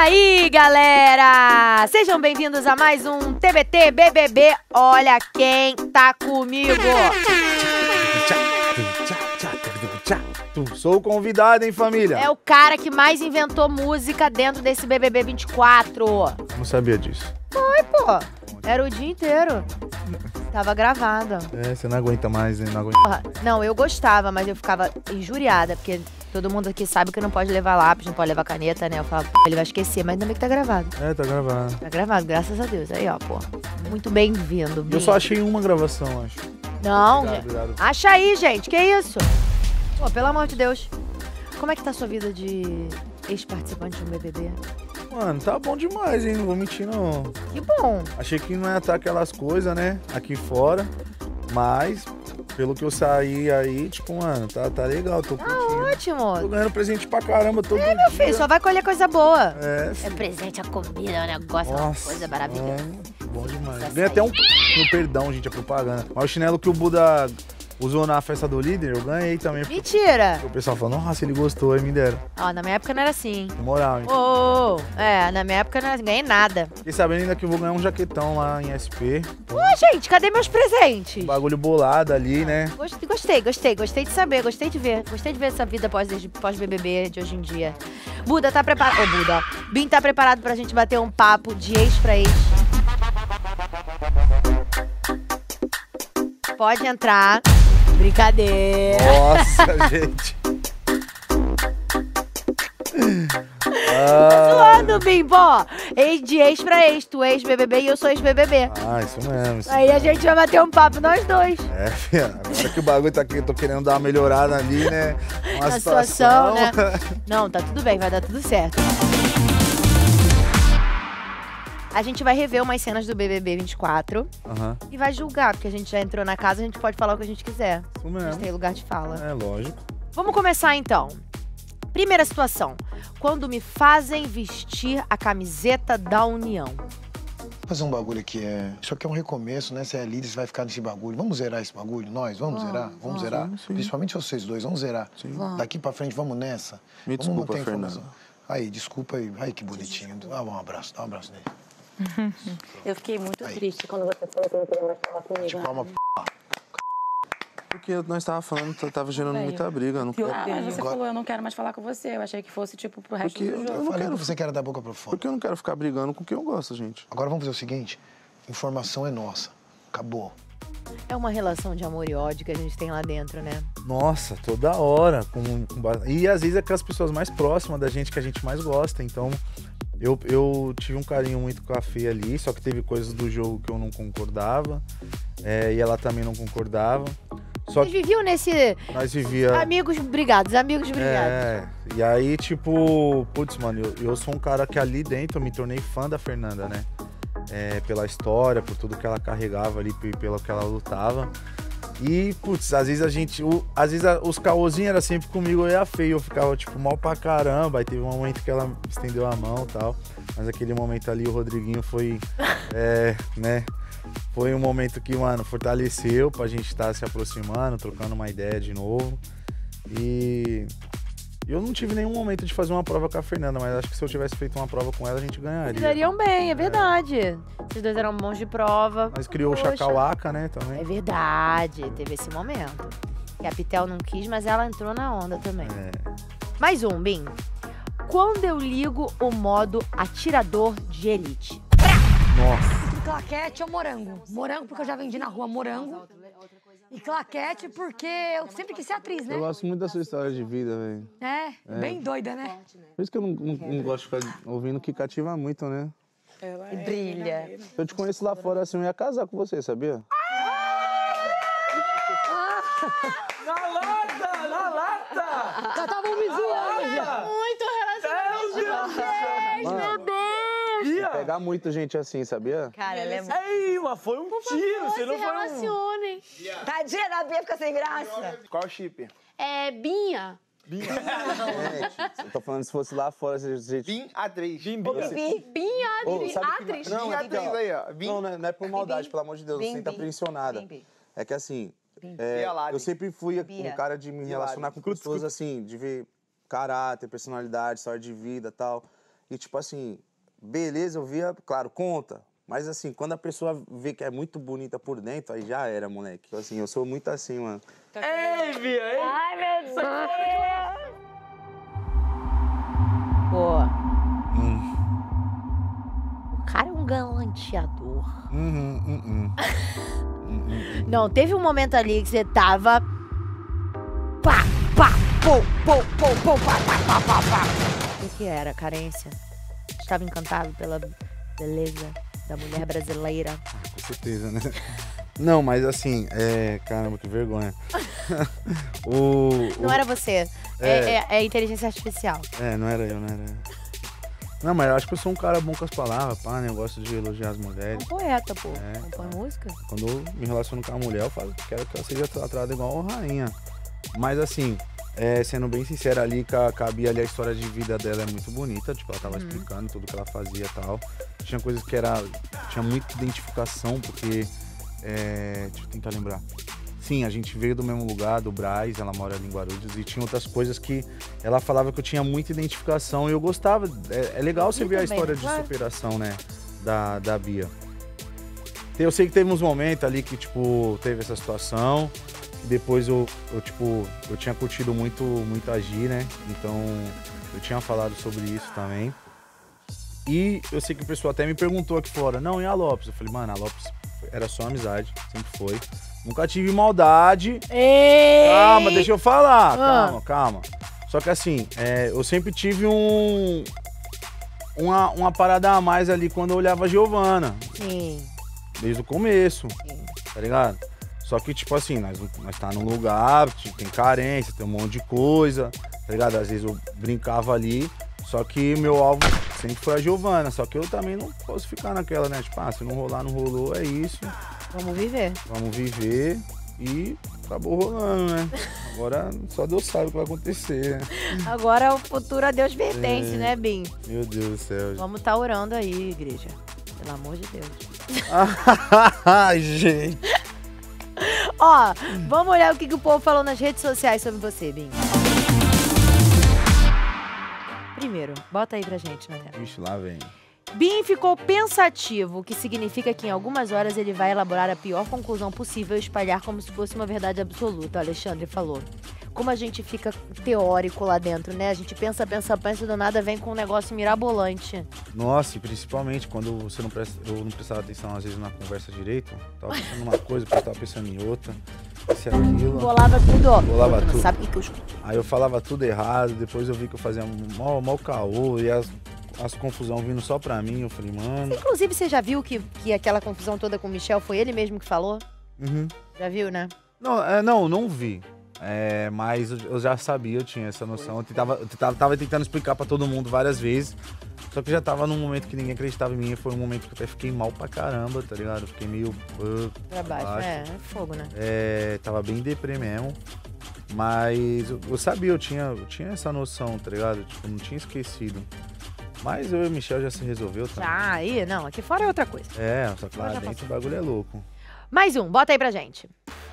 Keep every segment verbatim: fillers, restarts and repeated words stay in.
aí, galera? Sejam bem-vindos a mais um T B T B B B. Olha quem tá comigo. Sou o convidado, hein, família? É o cara que mais inventou música dentro desse B B B vinte e quatro. Não sabia disso. Foi, pô. Era o dia inteiro. Tava gravado. É, você não aguenta mais, né? Não aguenta. Porra, não, eu gostava, mas eu ficava injuriada, porque todo mundo aqui sabe que não pode levar lápis, não pode levar caneta, né? Eu falava, ele vai esquecer, mas ainda bem que tá gravado. É, tá gravado. Tá gravado, graças a Deus. Aí, ó, pô. Muito bem-vindo. Eu só achei uma gravação, acho. Não, Obrigado, obrigado. Acha aí, gente. Que isso? Pô, pelo amor de Deus. Como é que tá a sua vida de ex-participante de um B B B? Mano, tá bom demais, hein? Não vou mentir, não. Que bom. Achei que não ia estar aquelas coisas, né? Aqui fora. Mas, pelo que eu saí aí, tipo, mano, tá, tá legal. Tô curtindo. Tá ótimo. Tô ganhando presente pra caramba todo É, dia. meu filho, só vai colher coisa boa. É, filho. É presente, a comida, é um negócio, é uma Nossa, coisa maravilhosa. é, bom demais. Essa Ganha até aí. um no perdão, gente, a propaganda. Mas o chinelo que o Buda usou na festa do líder, eu ganhei também. porque Mentira. O pessoal falou, nossa, ele gostou, aí me deram. Ó, na minha época não era assim. Com moral, hein? Ô, oh, é, na minha época não era assim, ganhei nada. Fiquei sabendo ainda que eu vou ganhar um jaquetão lá em S P. Pô, gente, cadê meus presentes? Um bagulho bolado ali, né? Gostei, gostei, gostei, gostei de saber, gostei de ver. Gostei de ver essa vida pós-B B B de hoje em dia. Buda, tá preparado? Ô, Buda, ó. Bim tá preparado pra gente bater um papo de ex pra ex? Pode entrar. Brincadeira. Nossa, gente. Tá zoando, Bim, pô. Ex de ex pra ex. Tu ex-B B B e eu sou ex-B B B. Ah, isso mesmo. Isso Aí a gente vai bater um papo, nós dois. É, filha, agora que o bagulho tá aqui, eu tô querendo dar uma melhorada ali, né? Uma Na situação. situação, né? Não, tá tudo bem, vai dar tudo certo. A gente vai rever umas cenas do B B B vinte e quatro Aham, e vai julgar, porque a gente já entrou na casa, a gente pode falar o que a gente quiser. isso A gente mesmo. tem lugar de fala. É, lógico. Vamos começar então. Primeira situação. Quando me fazem vestir a camiseta da União. Fazer um bagulho aqui é. Isso aqui é um recomeço, né? Você é líder, você vai ficar nesse bagulho. Vamos zerar esse bagulho? Nós? Vamos, Vamos, zerar? Vamos, vamos. zerar? Sim, sim. Principalmente vocês dois, vamos zerar. Vamos. Daqui pra frente, vamos nessa. Me vamos desculpa, manter a informação. Fernanda. Aí, desculpa aí. Ai, que bonitinho. Dá um abraço, dá um abraço nele. Eu fiquei muito Aí. triste quando você falou que não queria mais falar comigo. Tipo, uma p... Porque nós tava falando, tava gerando Velho, muita briga. Não Ah, mas quero... você falou, eu não quero mais falar com você. Eu achei que fosse, tipo, pro resto Porque do eu- jogo. Eu não falei quero- pra você que era da boca pra fora. Porque eu não quero ficar brigando com quem eu gosto, gente. Agora vamos fazer o seguinte. Informação é nossa. Acabou. É uma relação de amor e ódio que a gente tem lá dentro, né? Nossa, toda hora. Com, com ba- E às vezes é com as pessoas mais próximas da gente que a gente mais gosta. Então, eu, eu tive um carinho muito com a Fê ali, só que teve coisas do jogo que eu não concordava. é, e ela também não concordava. Só Vocês que viviam nesse nós vivia. amigos brigados, amigos brigados. É, e aí, tipo, putz, mano, eu, eu sou um cara que ali dentro eu me tornei fã da Fernanda, né? É, pela história, por tudo que ela carregava ali, pe- pelo que ela lutava. E, putz, às vezes a gente, o- às vezes a- os caôzinhos eram sempre comigo, eu e a Fê, eu ficava, tipo, mal pra caramba. Aí teve um momento que ela estendeu a mão e tal. Mas aquele momento ali, o Rodriguinho foi, é, né? Foi um momento que, mano, fortaleceu pra gente estar se aproximando, trocando uma ideia de novo. E eu não tive nenhum momento de fazer uma prova com a Fernanda, mas acho que se eu tivesse feito uma prova com ela, a gente Vocês ganharia. dariam bem, é verdade. Vocês dois eram bons de prova. Nós criou Poxa. o Chacauaca, né, É também. verdade, teve esse momento. Que a Pitel não quis, mas ela entrou na onda também. É. Mais um, Bim. Quando eu ligo o modo atirador de elite. Nossa. Claquete ou morango? Morango porque eu já vendi na rua morango. E claquete porque eu sempre quis ser atriz, né? Eu gosto muito da sua história de vida, velho. É, bem doida, né? Por isso que eu não, não- não gosto de ficar ouvindo, que cativa muito, né? E brilha. Se eu te conheço lá fora assim, eu ia casar com você, sabia? Já estavam me zoando já. Muito relacionamento de vocês, meu Deus! Ia pegar muito gente assim, sabia? Cara, ela é muito... Ei, mas foi um tiro, você não foi um... relacionem. Tadinha da Bia, fica sem graça. Qual chip? É, Binha. Gente, eu tô falando se fosse lá fora, se a gente... Bim atriz. Bim, Bibi. Binha, Ô, atriz. sabe que- atriz. Não, Bim é atriz porque, ó, aí, ó. Bim. Não, não é, não é por maldade, Bim. pelo amor de Deus, Bim, você tá bim. pressionada. Bim, bim. É que assim, Bia é, Lari. eu sempre fui Bia. um cara de me relacionar com Lari. pessoas assim, de ver caráter, personalidade, história de vida e tal. que, tipo assim, beleza, eu via, claro, conta. Mas assim, quando a pessoa vê que é muito bonita por dentro, aí já era, moleque. Assim, eu sou muito assim, mano. Ei, Bia, ei! Ai, meu Deus! Pô, Hum. o cara é um galanteador. Uhum, uhum. Hum, hum. Não, teve um momento ali que você tava... Pá, pá, pô, pô, pô, pô, pá, pá, pá, pá, pá. O que que era? Carência? Estava encantado pela beleza da mulher brasileira. Com certeza, né? Não, mas assim, é... Caramba, que vergonha. o, Não o... era você. É, É. é, é inteligência artificial. É, não era eu, não era eu. Não, mas eu acho que eu sou um cara bom com as palavras, pá, né? Eu gosto de elogiar as É mulheres. um poeta, pô. É. Compõe música. Quando eu me relaciono com a mulher, eu falo que quero que ela seja tratada igual a rainha. Mas assim, é, sendo bem sincero ali, com a, com a Bia ali, a história de vida dela é muito bonita. Tipo, ela tava Uhum. explicando tudo que ela fazia e tal. Tinha coisas que era... Tinha muita identificação, porque... É, deixa eu tentar lembrar. Sim, a gente veio do mesmo lugar, do Brás, ela mora ali em Guarulhos, e tinha outras coisas que ela falava que eu tinha muita identificação e eu gostava. É, é legal você Eu ver a também, história de claro. superação, né, da, da Bia. Eu sei que teve uns momentos ali que, tipo, teve essa situação, e depois eu, eu, tipo, eu tinha curtido muito, muito agir, né, então eu tinha falado sobre isso também. E eu sei que o pessoal até me perguntou aqui fora, não, e a Lopes? Eu falei, mano, a Lopes era só amizade, sempre foi. Nunca tive maldade. Ei! Calma, deixa eu falar. Ah. Calma, calma. Só que assim, é, eu sempre tive um... Uma, uma parada a mais ali quando eu olhava a Giovana. Sim. Desde o começo, Sim. tá ligado? Só que, tipo assim, nós, nós tá num lugar, tem carência, tem um monte de coisa, tá ligado? Às vezes eu brincava ali, só que meu alvo sempre foi a Giovana. Só que eu também não posso ficar naquela, né? Tipo, ah, se não rolar, não rolou, é isso. Vamos viver. Vamos viver e acabou rolando, né? Agora só Deus sabe o que vai acontecer, né? Agora o futuro a Deus pertence, É. né, Bim? Meu Deus do céu. gente. Vamos estar orando aí, igreja. Pelo amor de Deus. Ai, gente. Ó, vamos olhar o que, que o povo falou nas redes sociais sobre você, Bim. Primeiro, bota aí pra gente na tela. Vixe, lá vem. Bim ficou pensativo, o que significa que em algumas horas ele vai elaborar a pior conclusão possível e espalhar como se fosse uma verdade absoluta, o Alexandre falou. Como a gente fica teórico lá dentro, né? A gente pensa, pensa, pensa e do nada vem com um negócio mirabolante. Nossa, e principalmente quando você não presta, eu não prestava atenção às vezes na conversa direito. Tava pensando numa coisa, depois tava pensando em outra. Isso e aquilo. Bolava tudo, ó. Bolava Não tudo. sabe o que que eu escuto. Aí eu falava tudo errado, depois eu vi que eu fazia mó, mó caô e as, as confusão vindo só pra mim. Eu falei, mano. Inclusive, você já viu que, que aquela confusão toda com o Michel foi ele mesmo que falou? Uhum. Já viu, né? Não, é, não, não vi. É, mas eu- eu já sabia, eu tinha essa noção. Eu tentava, eu tentava, tava tentando explicar pra todo mundo várias vezes. Só que já tava num momento que ninguém acreditava em mim. Foi um momento que eu até fiquei mal pra caramba, tá ligado? Eu fiquei meio. uh, Pra baixo. Baixo. É, é fogo, né? É, tava bem deprê mesmo. Mas eu, eu sabia, eu tinha, eu tinha essa noção, tá ligado? Tipo, não tinha esquecido. Mas eu e o Michel já se resolveu, tá? Já, aí, não, aqui fora é outra coisa. É, só que lá Já dentro o bagulho é louco. Mais um, bota aí pra gente.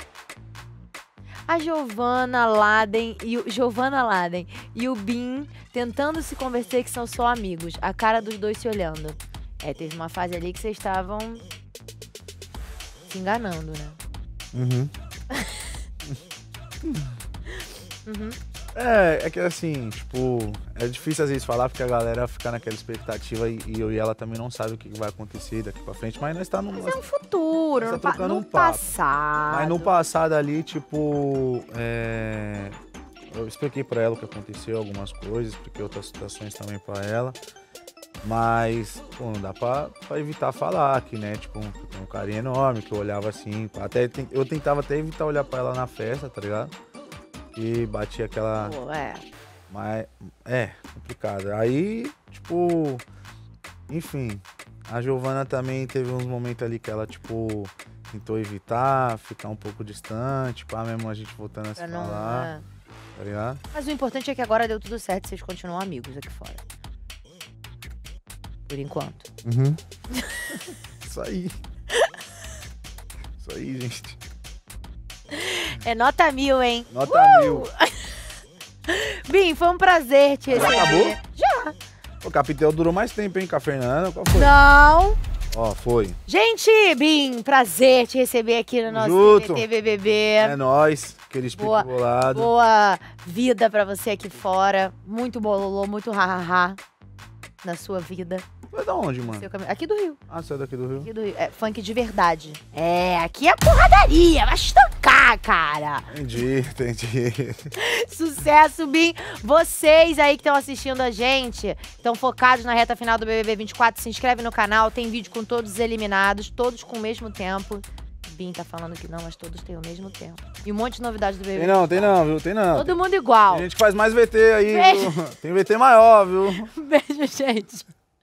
A Giovanna Laden e o Giovanna Laden e o Bim tentando se convencer que são só amigos. A cara dos dois se olhando. É, teve uma fase ali que vocês estavam se enganando, né? Uhum. Uhum. É, é que assim, tipo, é difícil às vezes falar porque a galera fica naquela expectativa e, e eu e ela também não sabe o que vai acontecer daqui pra frente, mas nós tá no, Mas é um futuro, Tá no, pa trocando no um papo. passado. mas no passado ali, tipo, é, eu expliquei pra ela o que aconteceu, algumas coisas, expliquei outras situações também pra ela, mas, pô, não dá pra, pra evitar falar que, né, tipo, eu tenho um carinho enorme, que eu olhava assim, até, ten- eu tentava até evitar olhar pra ela na festa, tá ligado? E batia aquela... Pô, é. Mas é complicado. Aí, tipo, enfim, a Giovana também teve uns momentos ali que ela, tipo, tentou evitar, ficar um pouco distante, pá, mesmo a gente voltando a se Pra não, falar, é. tá ligado? Mas o importante é que agora deu tudo certo e vocês continuam amigos aqui fora. Por enquanto. Uhum. Isso aí. Isso aí, gente. É nota mil, hein? Nota mil. Bim, foi um prazer te Já receber. acabou? Já. O Capitel durou mais tempo, hein, com a Fernanda. Qual foi? Não. Ó, foi. Gente, Bim, prazer te receber aqui no nosso Junto. T V B B B. É nóis, aquele espírito Boa, bolado. boa vida pra você aqui fora. Muito bololô, muito ha-ha-ha na sua vida. Foi da onde, mano? Seu caminho. Aqui do Rio. Ah, você é daqui do Rio? Aqui do Rio. É funk de verdade. É, aqui é porradaria. Vai estancar, cara. Entendi, entendi. Sucesso, Bim. Vocês aí que estão assistindo a gente, estão focados na reta final do B B B vinte e quatro, se inscreve no canal. Tem vídeo com todos os eliminados, todos com o mesmo tempo. Bim tá falando que não, mas todos têm o mesmo tempo. E um monte de novidades do B B B. Tem não, tem não, viu? Tem não. Todo mundo igual. Tem gente que faz mais V T aí, Beijo. viu? Tem V T maior, viu? Beijo, gente.